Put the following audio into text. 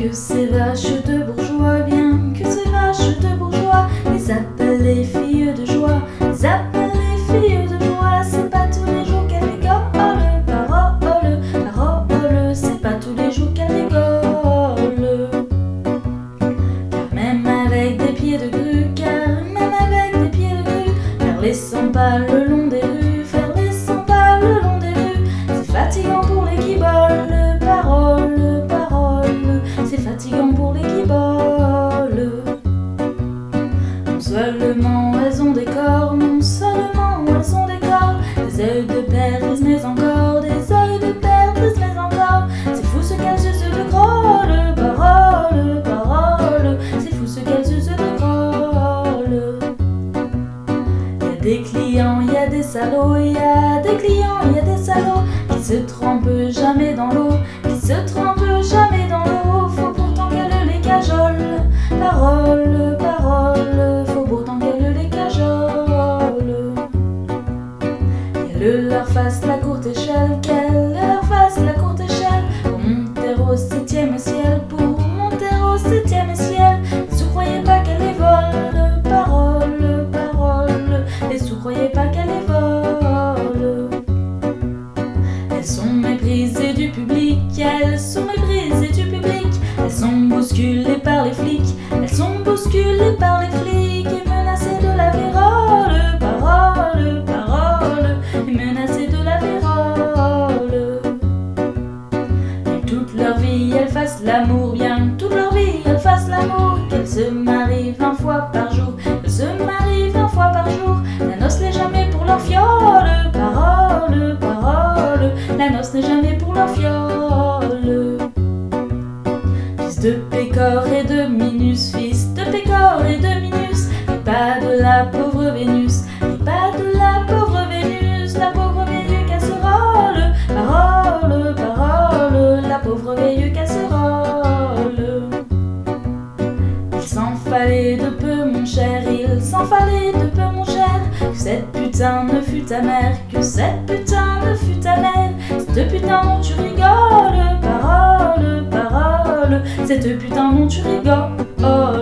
Que ces vaches de bourgeois, bien que ces vaches de bourgeois les appellent les filles de joie, les appellent les filles de joie. C'est pas tous les jours qu'elles rigolent, parole, parole, c'est pas tous les jours qu'elles rigolent. Car même avec des pieds de grue, car même avec des pieds de grue, faire les 100 pas le long des rues, faire les 100 pas le long des rues, c'est fatigant pour les qui volent, parole, parole, c'est fatigant pour les qui volent. Non seulement elles ont des corps, non seulement elles ont des corps, des œils de perdrix mais encore, des œils de perdrix mais encore. C'est fou ce qu'elles usent de drôle, parole, parole, c'est fou ce qu'elles usent de drôle. Y a des clients, y a des salauds, y a des clients, y a des salauds qui se trempent jamais dans l'eau, qui se trempent jamais dans l'eau. Faut pourtant qu'elle les cajole, parole, parole, faut pourtant qu'elle les cajole. Qu'elle leur fasse la courte échelle, qu'elle leur fasse la courte échelle, pour monter au 7e ciel, pour monter au 7e ciel. Les sous croyez pas qu'elle les vole, parole, parole, les sous croyez pas qu'elle les vole. Elles sont méprisées du public, elles sont méprisées du public, elles sont bousculées par les flics, elles sont bousculées par les flics et menacées de la vérole, parole, parole, et menacées de la vérole. Et toute leur vie elles fassent l'amour, bien toute leur vie elles fassent l'amour, qu'elles se marient 20 fois par jour, qu'elles se marient 20 fois par jour. La noce n'est jamais pour leur fiole, parole, parole, la noce n'est jamais pour leur fiole. Fils de Pécor et de Minus, fils de Pécor et de Minus, et pas de la pauvre Vénus, et pas de la pauvre Vénus, la pauvre vieille casserole, parole, parole, la pauvre vieille casserole. Il s'en fallait de peu mon cher, il s'en fallait de peu mon cher, que cette putain ne fût ta mère, que cette putain ne fût ta mère, cette putain dont tu rigoles, parole, parole, cette putain dont tu rigoles.